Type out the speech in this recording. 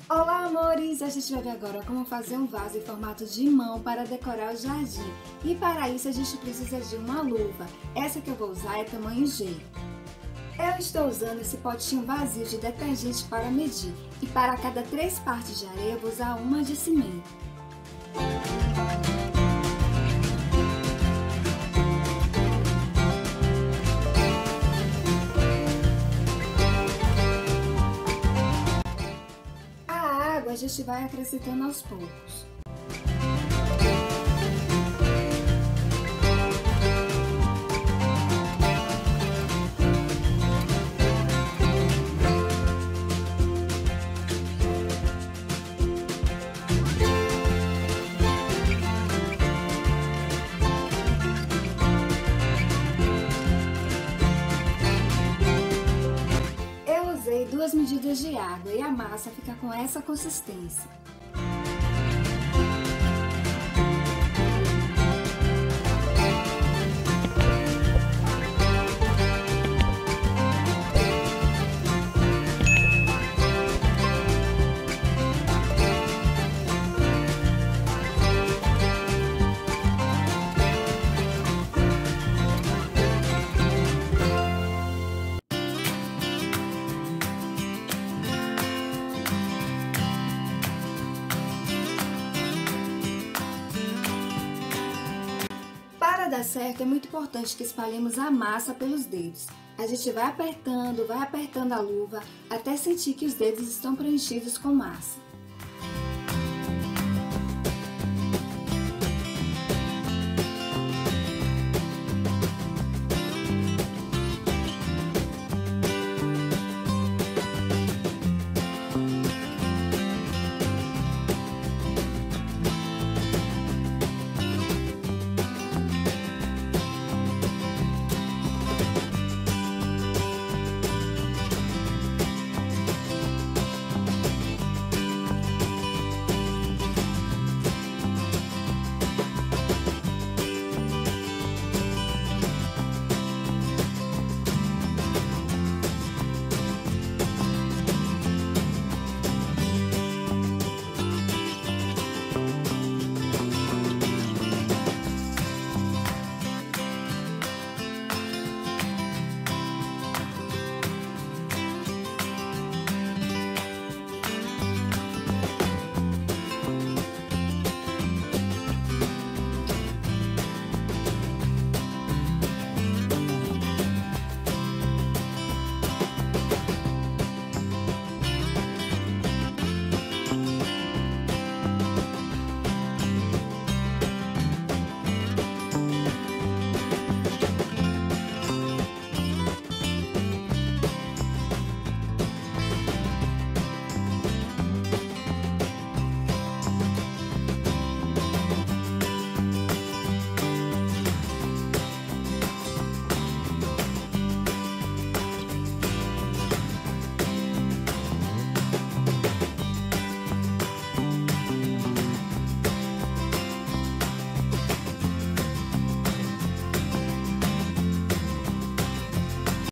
Olá, amores! A gente vai ver agora como fazer um vaso em formato de mão para decorar o jardim. E para isso a gente precisa de uma luva. Essa que eu vou usar é tamanho G. Eu estou usando esse potinho vazio de detergente para medir. E para cada 3 partes de areia eu vou usar uma de cimento. A água a gente vai acrescentando aos poucos. Eu usei 2 medidas de água e a massa fica com essa consistência. Para dar certo, é muito importante que espalhemos a massa pelos dedos. A gente vai apertando a luva até sentir que os dedos estão preenchidos com massa.